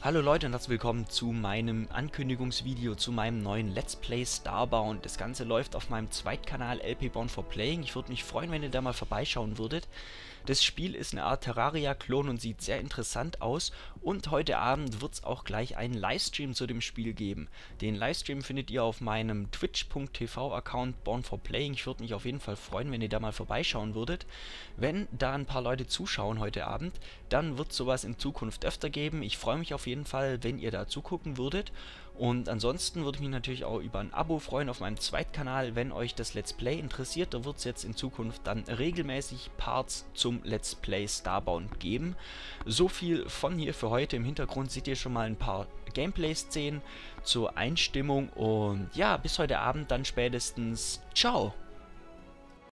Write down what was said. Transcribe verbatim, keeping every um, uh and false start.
Hallo Leute und herzlich willkommen zu meinem Ankündigungsvideo zu meinem neuen Let's Play Starbound. Das Ganze läuft auf meinem Zweitkanal L P Bound for Playing. Ich würde mich freuen, wenn ihr da mal vorbeischauen würdet. Das Spiel ist eine Art Terraria-Klon und sieht sehr interessant aus. Und heute Abend wird es auch gleich einen Livestream zu dem Spiel geben. Den Livestream findet ihr auf meinem twitch punkt t v-Account Bound for Playing. Ich würde mich auf jeden Fall freuen, wenn ihr da mal vorbeischauen würdet. Wenn da ein paar Leute zuschauen heute Abend, dann wird sowas in Zukunft öfter geben. Ich freue mich auf jeden Fall, wenn ihr da zugucken würdet. Und ansonsten würde ich mich natürlich auch über ein Abo freuen auf meinem Zweitkanal, wenn euch das Let's Play interessiert. Da wird es jetzt in Zukunft dann regelmäßig Parts zum Let's Play Starbound geben. So viel von hier für heute. Im Hintergrund seht ihr schon mal ein paar Gameplay-Szenen zur Einstimmung. Und ja, bis heute Abend dann spätestens. Ciao!